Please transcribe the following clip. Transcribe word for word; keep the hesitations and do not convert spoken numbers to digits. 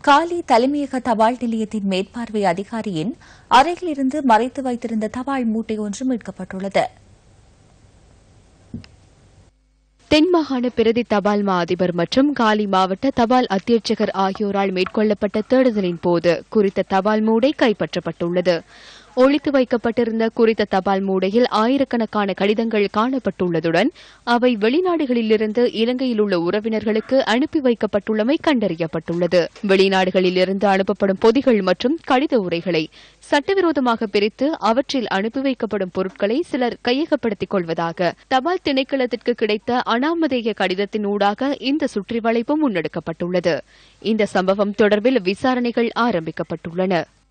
காலி தலைமையக தபால் நிலையத்தின் மேற்பார்வை அதிகாரியின் அறையிலிருந்து மறைத்து வைத்திருந்த தபால் மூட்டை ஒன்று மீட்கப்பட்டுள்ளது. தென்மாகாண பிரதி தபால் மா அதிபர் மற்றும் காலி மாவட்ட தபால் அத்தியட்சகர் ஆகியோரால் மேற்கொள்ளப்பட்ட தேடுதலின் போது குறித்த தபால் மூடை கைப்பற்றப்பட்டுள்ளது. ஒளித்து வைக்கப்பட்டிருந்த குறித்த தபால் மூடையில் ஆயிரக்கணக்கான கடிதங்கள் காணப்பட்டுள்ளதுடன் அவை வெளிநாடுகளிலிருந்து இலங்கையில் உள்ள உறவினர்களுக்கு அனுப்பி வைக்கப்பட்டுள்ளமை கண்டறியப்பட்டுள்ளது. வெளிநாடுகளிலிருந்து அனுப்பப்படும் பொதிகள் மற்றும் கடித உரைகளை சட்டவிரோதமாக பிரித்து அவற்றில் அனுப்பி வைக்கப்படும் பொருட்களை சிலர் கையகப்படுத்திக் கொள்வதாக தபால் திணைக்களத்திற்கு கிடைத்த அனாமதேய கடிதத்தின் ஊடாக இந்த சுற்றி வளைப்பு முன்னெடுக்கப்பட்டுள்ளது. இந்த சம்பவம் தொடர்பில் விசாரணைகள் ஆரம்பிக்கப்பட்டுள்ளன.